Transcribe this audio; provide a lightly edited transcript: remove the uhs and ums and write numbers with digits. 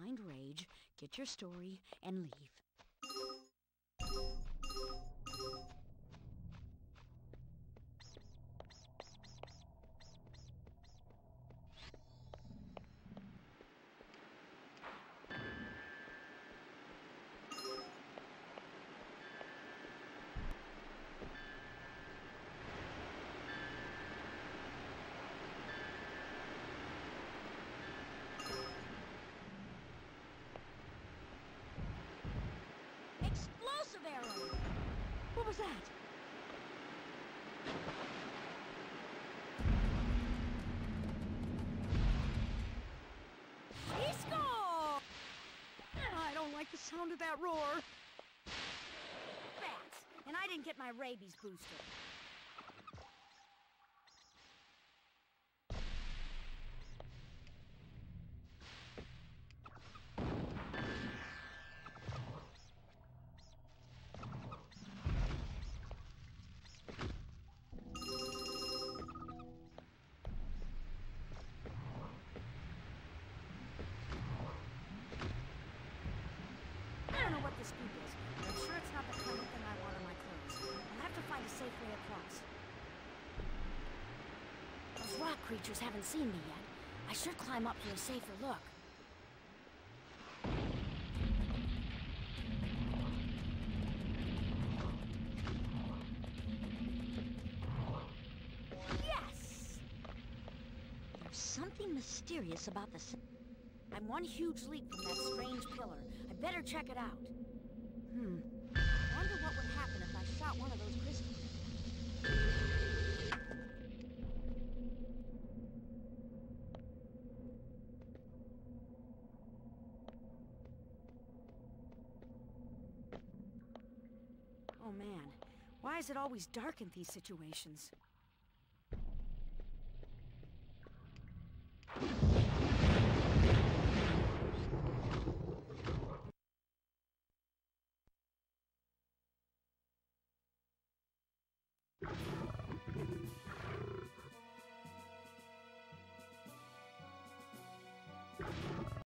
find Rage, get your story, and leave. Explosive arrow! What was that? He scored! I don't like the sound of that roar. Bats! And I didn't get my rabies booster. I don't know what this goop is, but I'm sure it's not the kind of thing I want on my clothes. I'll have to find a safe way across. Those rock creatures haven't seen me yet. I should climb up for a safer look. Yes! There's something mysterious about the I'm one huge leap from that strange pillar. I better check it out. Wonder what would happen if I shot one of those crystals. Oh man, why is it always dark in these situations?